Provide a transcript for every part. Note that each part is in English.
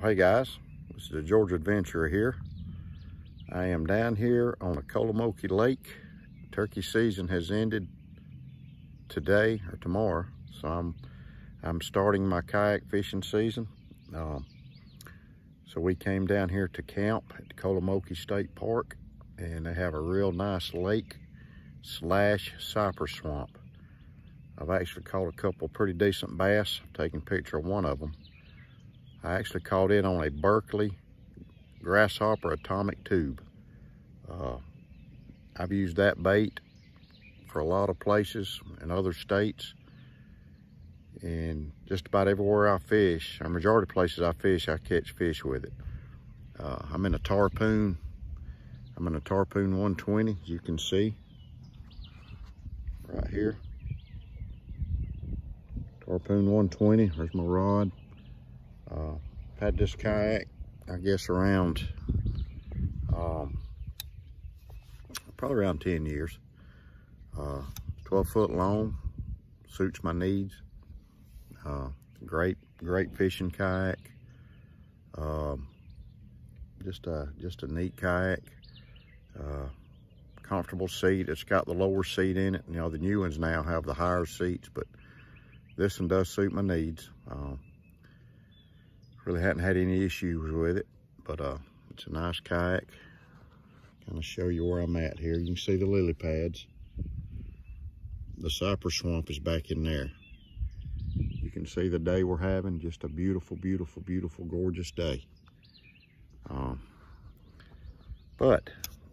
Hey guys, this is the Georgia Adventurer here. I am down here on Occolemoke Lake. Turkey season has ended today or tomorrow, so I'm starting my kayak fishing season. So we came down here to camp at Occolemoke State Park, and they have a real nice lake slash cypress swamp. I've actually caught a couple pretty decent bass. I've taken a picture of one of them. I actually caught it on a Berkley Grasshopper atomic tube. I've used that bait for a lot of places in other states, and just about everywhere I fish, or majority of places I fish, I catch fish with it. I'm in a Tarpon 120, as you can see right here. Tarpon 120, there's my rod. I've had this kayak, I guess, around probably around 10 years. 12 foot long, suits my needs. Great fishing kayak. Just a neat kayak. Comfortable seat. It's got the lower seat in it. You know, the new ones now have the higher seats, but this one does suit my needs. Really hadn't had any issues with it, but it's a nice kayak. Kind of show you where I'm at here. You can see the lily pads. The cypress swamp is back in there. You can see the day we're having. Just a beautiful, beautiful, beautiful, gorgeous day. But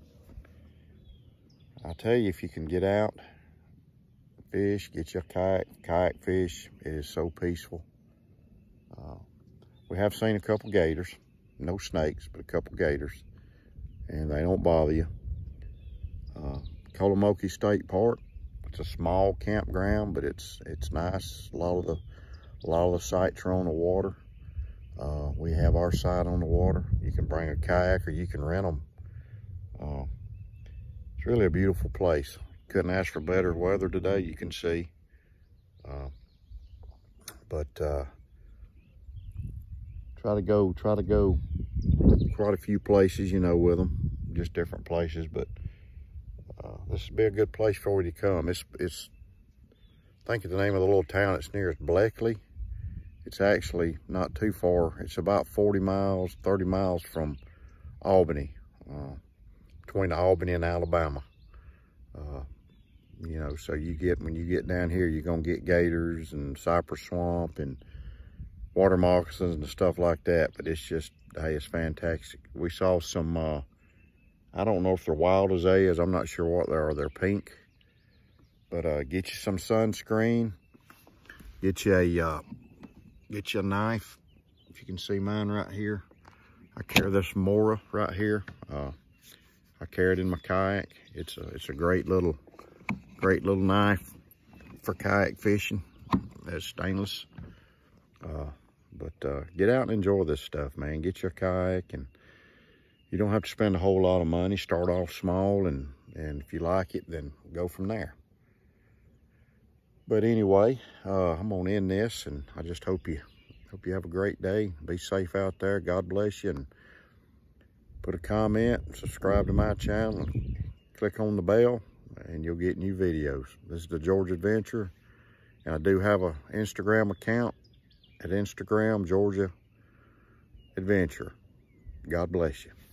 I tell you, if you can get out, fish, get your kayak fish, it is so peaceful. We have seen a couple gators, no snakes, but a couple gators, and they don't bother you. Occolemoke State Park, it's a small campground, but it's nice. A lot of the sites are on the water. We have our site on the water. You can bring a kayak or you can rent them. It's really a beautiful place. Couldn't ask for better weather today, you can see. Try to go quite a few places, you know, with them, just different places, but this would be a good place for you to come. I think of the name of the little town it's near is Bleckley. It's actually not too far. It's about 30 miles from Albany, between Albany and Alabama. You know, so when you get down here, you're gonna get gators and cypress swamp and water moccasins and stuff like that, but it's just, hey, it's fantastic. We saw some, I don't know if they're wild azaleas, I'm not sure what they are, they're pink. But get you some sunscreen, get you a knife. If you can see mine right here, I carry this Mora right here. I carry it in my kayak. It's a great little knife for kayak fishing. It's stainless. But get out and enjoy this stuff, man. Get your kayak, and you don't have to spend a whole lot of money. Start off small, and if you like it, then go from there. But anyway, I'm gonna end this, and I just hope you have a great day. Be safe out there. God bless you, and put a comment, subscribe to my channel, click on the bell, and you'll get new videos. This is the Georgia Adventurer, and I do have an Instagram account at Instagram Georgia Adventure. God bless you.